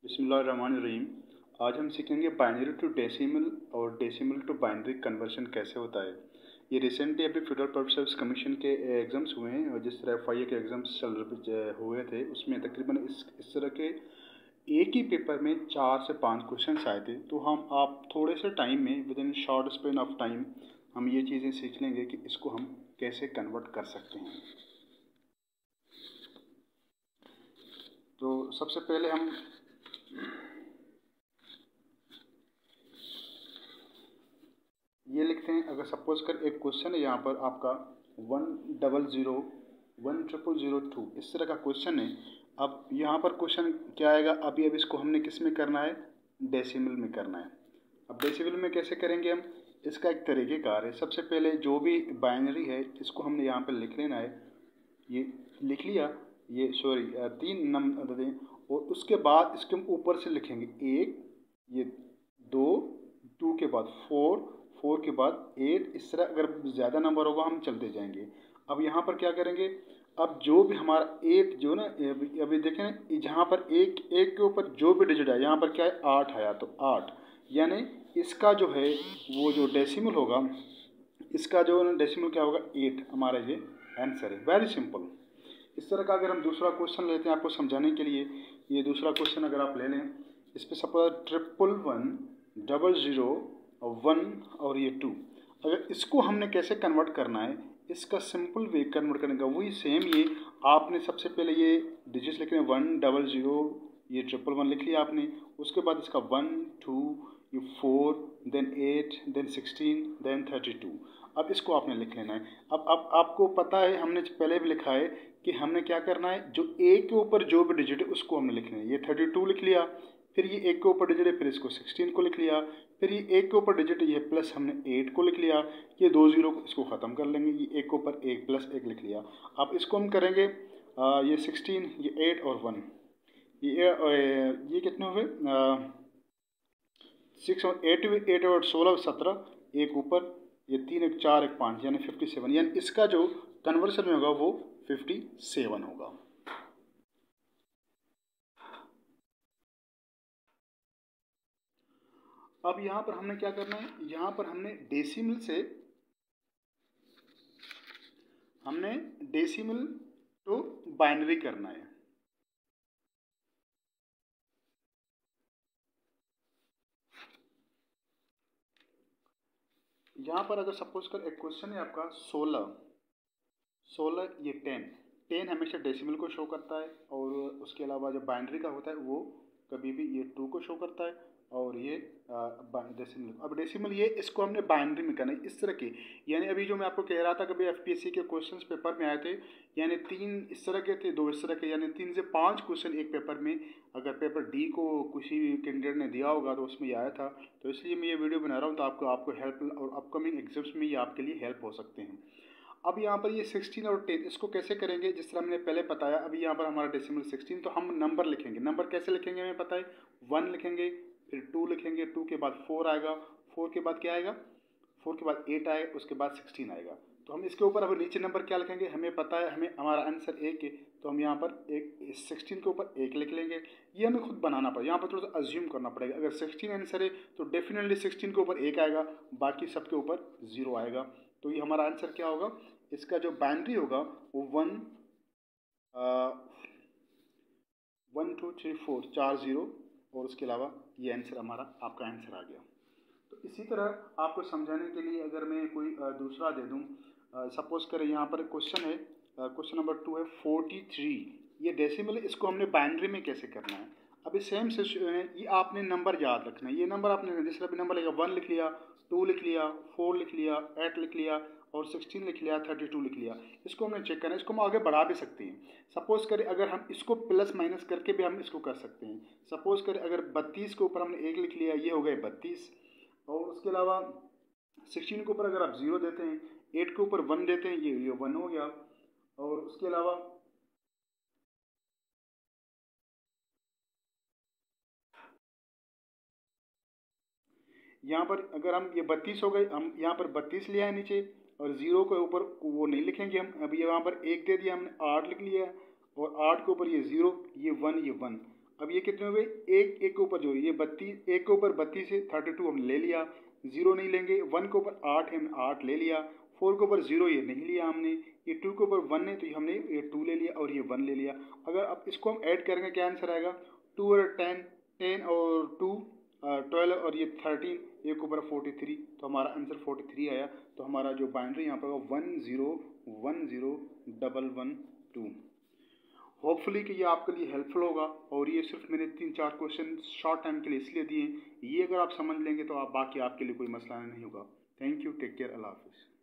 बिस्मिल्लाहिर्रहमानिर्रहीम। आज हम सीखेंगे बाइनरी टू डेसिमल और डेसिमल टू बाइनरी कन्वर्शन कैसे होता है। ये रिसेंटली अभी फेडरल पब्लिक सर्विस कमीशन के एग्ज़ाम्स हुए हैं और जिस तरह FIA के एग्ज़ाम्स हुए थे उसमें तकरीबन इस तरह के एक ही पेपर में 4 से 5 क्वेश्चन आए थे। तो आप थोड़े से टाइम में within short span of time हम ये चीज़ें सीख लेंगे कि इसको हम कैसे कन्वर्ट कर सकते हैं। तो सबसे पहले हम ये लिखते हैं। अगर सपोज कर एक क्वेश्चन है यहाँ पर आपका 1001002 इस तरह का क्वेश्चन है। अब यहाँ पर क्वेश्चन क्या आएगा, अभी इसको हमने किस में करना है, डेसिमल में करना है। अब डेसिमल में कैसे करेंगे हम, इसका एक तरीक़ेकार है। सबसे पहले जो भी बाइनरी है इसको हमने यहाँ पर लिख लेना है। ये लिख लिया, ये सॉरी 3 नंबर दें और उसके बाद इसके हम ऊपर से लिखेंगे 1, ये 2 के बाद 4 के बाद 8। इस तरह अगर ज़्यादा नंबर होगा हम चलते जाएंगे। अब यहाँ पर क्या करेंगे, अब जो भी हमारा 8 जो ना अभी देखें ना, जहाँ पर एक के ऊपर जो भी डिजिट है यहाँ पर क्या है 8 आया, तो 8 यानी इसका जो है वो जो डेसिमल होगा, इसका जो डेसिमल क्या होगा 8। हमारा ये आंसर है, वेरी सिंपल। इस तरह का अगर हम दूसरा क्वेश्चन लेते हैं आपको समझाने के लिए, ये दूसरा क्वेश्चन अगर आप ले लें, इस पर सपोज 1110001 और ये 2। अगर इसको हमने कैसे कन्वर्ट करना है, इसका सिंपल वे कन्वर्ट करने का वही सेम। ये आपने सबसे पहले ये डिजिट्स लिखने 100, ये 111 लिख लिया आपने। उसके बाद इसका 1 2 ये 4 देन 8 देन 16 देन 32। अब इसको आपने लिख लेना है। अब आपको पता है, हमने पहले भी लिखा है कि हमने क्या करना है, जो ए के ऊपर जो भी डिजिट है उसको हमने लिखना है। ये 32 लिख लिया, फिर ये एक के ऊपर डिजिट है, फिर इसको 16 को लिख लिया, फिर ये एक के ऊपर डिजिट है, ये प्लस हमने 8 को लिख लिया, ये 2 0 को इसको ख़त्म कर लेंगे, ये एक के ऊपर 1 प्लस 1 लिख लिया। अब इसको हम करेंगे ये 16 ये 8 और 1 ये कितने हुए 6 और 8 और 16 17, एक ऊपर ये 3 1 4 1 5 यानी 57, यानी इसका जो कन्वर्सन में होगा वो 57 होगा। अब यहाँ पर हमने क्या करना है, यहाँ पर हमने डेसिमल तो बाइनरी करना है। यहाँ पर अगर सपोज कर एक क्वेश्चन है आपका 16 ये 10 हमेशा डेसिमल को शो करता है, और उसके अलावा जो बाइनरी का होता है वो कभी भी ये 2 को शो करता है, और ये डेसिमल। अब डेसिमल ये इसको हमने बाइनरी में करना है इस तरह की। यानी अभी जो मैं आपको कह रहा था, कभी FPSC के क्वेश्चंस पेपर में आए थे, यानी 3 इस तरह के थे, 2 इस तरह के, यानी 3 से 5 क्वेश्चन एक पेपर में। अगर पेपर D को किसी कैंडिडेट ने दिया होगा तो उसमें आया था, तो इसलिए मैं ये वीडियो बना रहा हूँ, तो आपको हेल्प और अपकमिंग एग्जाम्स में ये आपके लिए हेल्प हो सकते हैं। अब यहाँ पर ये 16 और 10 इसको कैसे करेंगे, जिस तरह हमने पहले बताया। अभी यहाँ पर हमारा डेसिमल 16, तो हम नंबर लिखेंगे। नंबर कैसे लिखेंगे हमें पता है, 1 लिखेंगे, फिर 2 लिखेंगे, 2 के बाद 4 आएगा, 4 के बाद क्या आएगा, 4 के बाद 8 आएगा, उसके बाद 16 आएगा। तो हम इसके ऊपर अब नीचे नंबर क्या लिखेंगे, हमें पता है, हमें हमारा आंसर 1 है, तो हम यहाँ पर एक 16 के ऊपर 1 लिख लेंगे। ये हमें खुद बनाना पड़ेगा, यहाँ पर थोड़ा सा अज्यूम करना पड़ेगा। अगर 16 आंसर है तो डेफिनेटली 16 के ऊपर 1 आएगा, बाकी सबके ऊपर 0 आएगा। तो ये हमारा आंसर क्या होगा, इसका जो बाइनरी होगा वो 1 2 3 4 4 0, और उसके अलावा ये आंसर हमारा आपका आंसर आ गया। तो इसी तरह आपको समझाने के लिए अगर मैं कोई दूसरा दे दूं, सपोज करें यहाँ पर क्वेश्चन है, क्वेश्चन नंबर 2 है 43। ये डेसिमल है, इसको हमने बाइनरी में कैसे करना है। अभी सेम से ये आपने नंबर याद रखना है। ये नंबर आपने जिस तरह भी नंबर लेगा, 1 लिख लिया, 2 लिख लिया, 4 लिख लिया, 8 लिख लिया, और 16 लिख लिया, 32 लिख लिया। इसको हमने चेक करना है, इसको हम आगे बढ़ा भी सकते हैं। सपोज करें अगर हम इसको प्लस माइनस करके भी हम इसको कर सकते हैं। सपोज करें अगर 32 के ऊपर हमने 1 लिख लिया, ये हो गए 32, और उसके अलावा 16 के ऊपर अगर आप 0 देते हैं, 8 के ऊपर 1 देते हैं, ये 1 हो गया। और उसके अलावा यहाँ पर अगर हम ये 32 हो गए, हम यहाँ पर 32 लिया है नीचे, और 0 के ऊपर वो नहीं लिखेंगे हम। अभी यहाँ पर 1 दे दिया हमने, 8 लिख लिया, और 8 के ऊपर ये 0, ये 1, ये 1। अब ये कितने हुए, एक एक के ऊपर जो ये 32, एक के ऊपर 32 है, 32 हमने ले लिया, 0 नहीं लेंगे, 1 के ऊपर 8 है, हमने 8 ले लिया, 4 के ऊपर 0 ये नहीं लिया हमने, ये 2 के ऊपर 1 है तो हमने ये 2 ले लिया और ये 1 ले लिया। अगर अब इसको हम ऐड करेंगे क्या आंसर आएगा, 2 और 10, 10 और 2 12 और ये 13, एक ऊपर 43, तो हमारा आंसर 43 आया। तो हमारा जो बाइनरी यहाँ पर 10101112। होपफुली कि ये आपके लिए हेल्पफुल होगा, और ये सिर्फ मैंने 3-4 क्वेश्चन शॉर्ट टाइम के लिए इसलिए दिए, ये अगर आप समझ लेंगे तो आप बाकी आपके लिए कोई मसला नहीं होगा। थैंक यू, टेक केयर, अल्लाह हाफिज़।